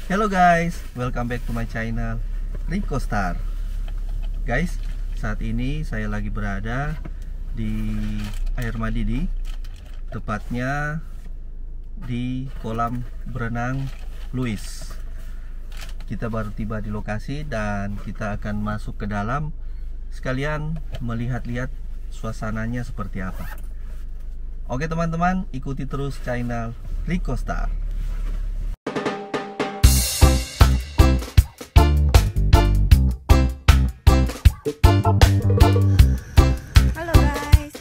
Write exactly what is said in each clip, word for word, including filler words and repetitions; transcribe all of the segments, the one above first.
Hello guys, welcome back to my channel Rico Star. Guys, saat ini saya lagi berada di Air Madidi, tepatnya di kolam berenang Louis. Kita baru tiba di lokasi dan kita akan masuk ke dalam sekalian melihat-lihat suasananya seperti apa. Oke teman-teman, ikuti terus channel Rico Star. Halo guys.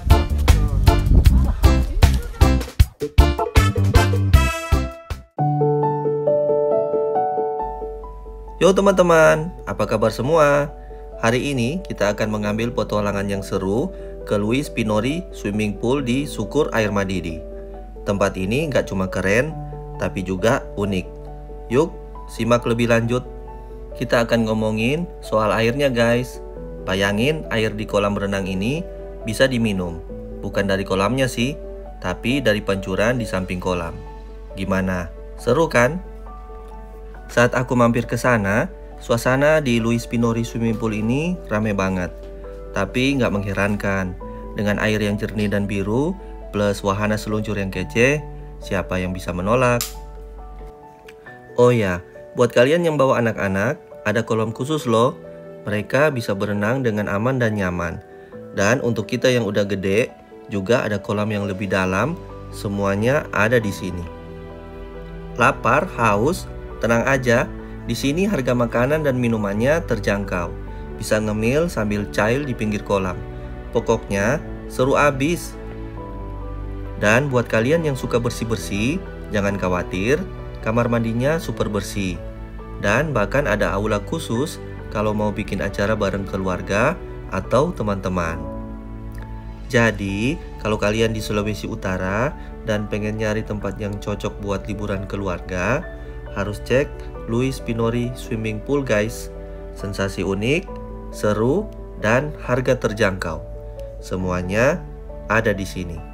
Yo teman-teman, apa kabar semua? Hari ini kita akan mengambil petualangan yang seru ke Louis Pinori Swimming Pool di Sukur Air Madidi. Tempat ini nggak cuma keren, tapi juga unik. Yuk, simak lebih lanjut. Kita akan ngomongin soal airnya guys. Bayangin air di kolam renang ini bisa diminum. Bukan dari kolamnya sih, tapi dari pancuran di samping kolam. Gimana? Seru kan? Saat aku mampir ke sana, suasana di Louis Pinori Swimming Pool ini rame banget. Tapi nggak mengherankan, dengan air yang jernih dan biru, plus wahana seluncur yang kece, siapa yang bisa menolak? Oh ya, buat kalian yang bawa anak-anak, ada kolam khusus loh. Mereka bisa berenang dengan aman dan nyaman. Dan untuk kita yang udah gede, juga ada kolam yang lebih dalam, semuanya ada di sini. Lapar, haus, tenang aja. Di sini harga makanan dan minumannya terjangkau. Bisa ngemil sambil chill di pinggir kolam. Pokoknya seru abis. Dan buat kalian yang suka bersih-bersih, jangan khawatir, kamar mandinya super bersih. Dan bahkan ada aula khusus kalau mau bikin acara bareng keluarga atau teman-teman. Jadi, kalau kalian di Sulawesi Utara dan pengen nyari tempat yang cocok buat liburan keluarga, harus cek Louis Pinori Swimming Pool guys. Sensasi unik, seru, dan harga terjangkau. Semuanya ada di sini.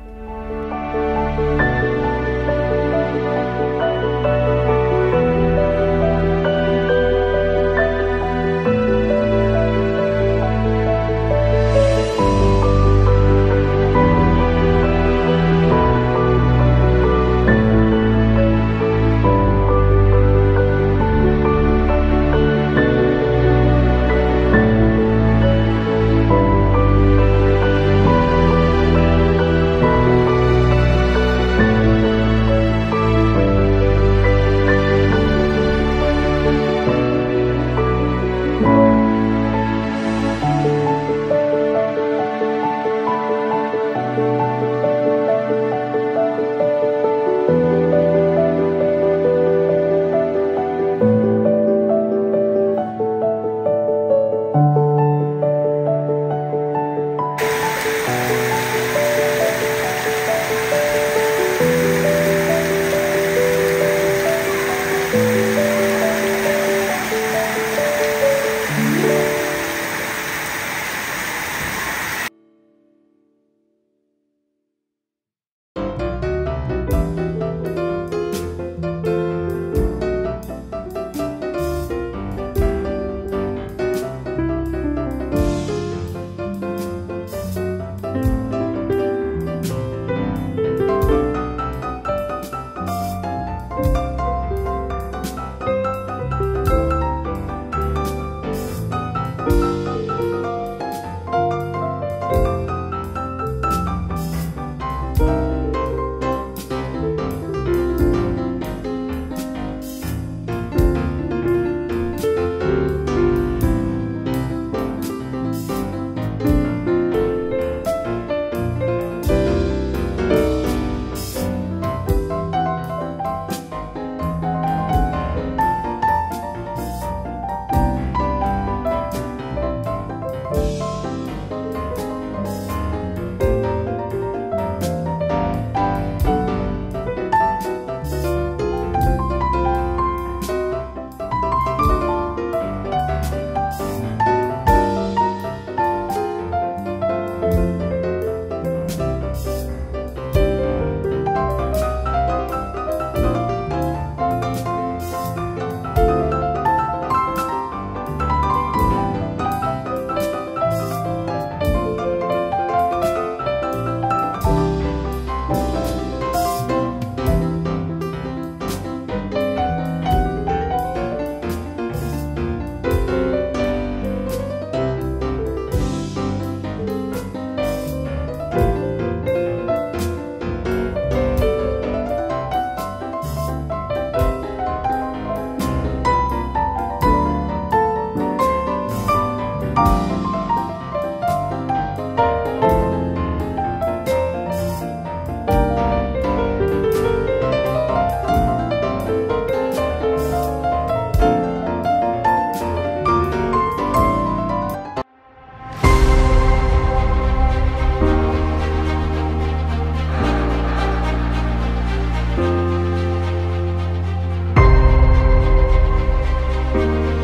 Bye.